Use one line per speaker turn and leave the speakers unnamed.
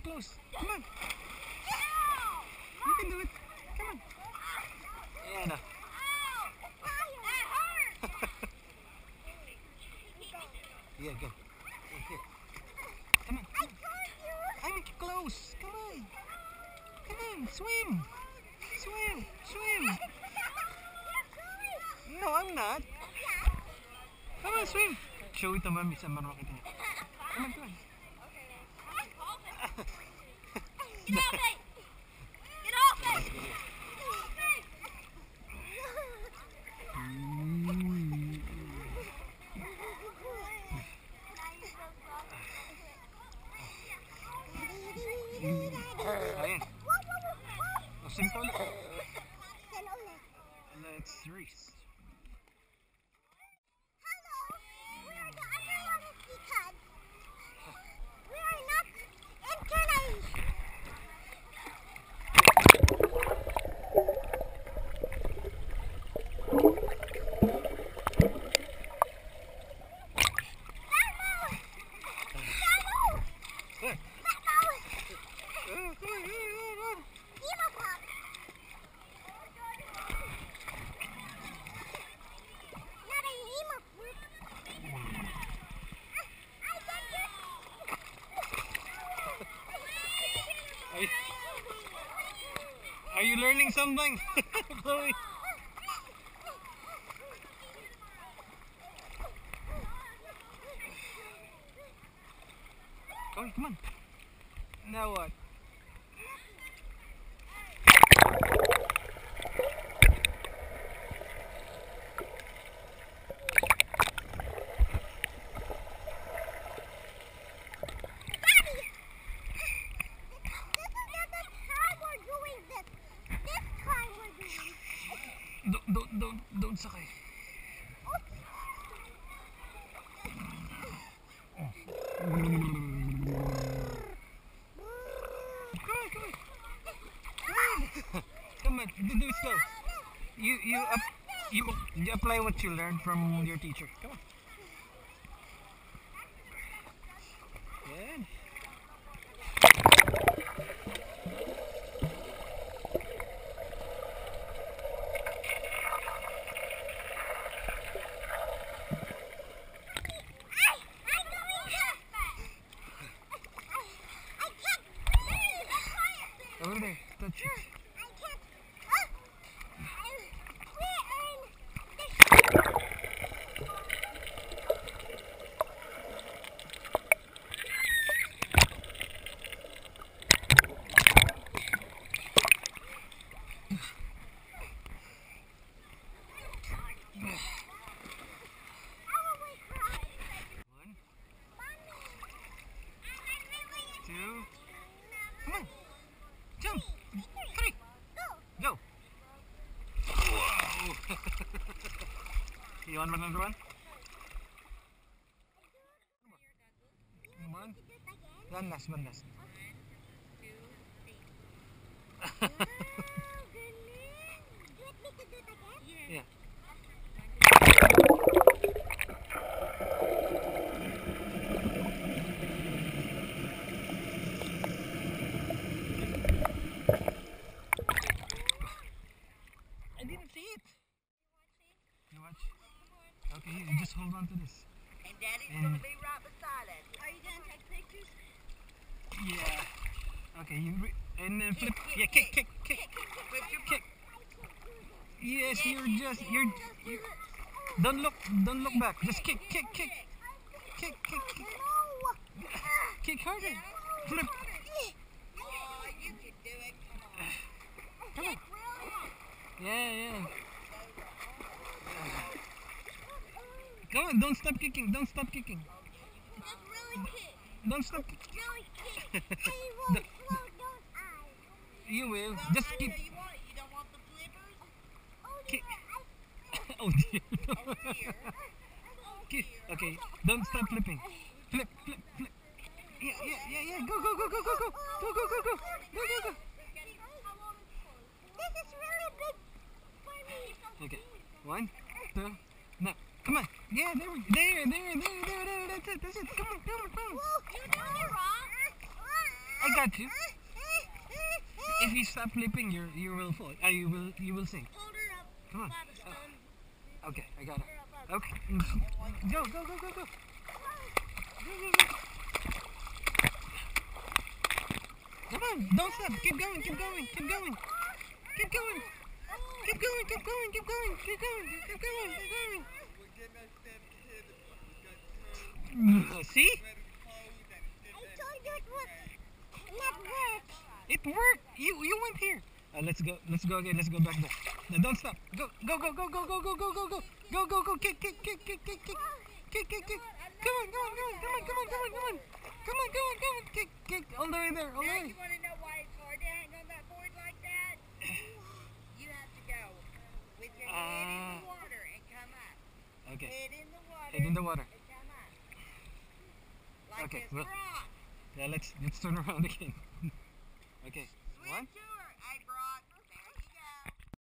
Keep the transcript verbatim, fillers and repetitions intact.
close. Come on. You can do it. Come on. Yeah, no. Yeah, go. Here, here. Come on. Come on. I'm close. Come on. Come on. Swim. Swim. Swim. No, I'm not. Come on, swim. Show it to mommy sa marunong kita niya. Come on, come on.
Get off it! Get off it!
Ayan. O, sing ka ulit. Let's race. Are you learning something, Chloe? Chloe, come on. Now what? Don't, don't, don't, don't sakay. Come on, come on. Come on, do it slow. You, you, up, you, you apply what you learned from your teacher. Come on. Good. Over there, touch it. One, two, come on. Jump! Three! Go! Whoa! You want another one? Come on. One last, one last. Yeah. I didn't see it. You watch? Okay, you just hold on to this.
And Daddy's
And-
gonna be right beside us. Are you gonna take pictures?
Yeah. Okay, you re and then flip. Yeah, kick, kick, kick, kick. Yes, you're just you're. you're don't look, don't look back. Just kick, kick, kick, kick, kick, kick. Kick harder. Flip.
Oh, you can do it.
Come on. Yeah, yeah. Come on, don't stop kicking. Don't stop kicking.
Just really kick.
Don't stop kicking.
Really kick. I
won't The- slow,
don't I?
You will.
Well,
Just
I
keep.
know you want it. You don't want the flippers?
Kick. Oh dear.
Over here.
Kick. Okay. Don't stop flipping. Flip, flip, flip. Yeah, yeah, yeah, yeah. Go, go, go, go, go, go. Go, go, go, go. Go, go, go.
This is really big for me.
Okay. One, two, no. Come on. Yeah, there we there, there, there, there, there. That's it. That's it. Come on, come on, come on.
You done it wrong.
I got you. If you stop flipping, you you will fall. Uh, you will you will sink.
Hold her up.
Come on.
By the sun.
Okay, I got it.
Hold her up, by the
Okay. Go, go, go, go, go. Go, go, go. Come on, don't stop. Keep going, keep going, keep going. Keep going. Keep going, keep going, keep going, keep going, keep going, keep going. See?
I told you it would not work.
It worked. You you went here. Uh, let's go. Let's go again. Let's go back there. No, don't stop. Go go go go go go go go go go go go go. Kick kick kick kick kick kick kick kick kick. Come on come on come on come on come on come on come on come on come on come on kick kick all the way there all the
Now,
way.
you want to know why it's hard to hang on that board like that? You have to go with your head in
Ah.
the water and come up.
Okay.
Head in the water.
Head in the water.
And come up. Like
Okay,
this
well-
frog.
Yeah. Let's let's turn around again. Okay. One.
Switch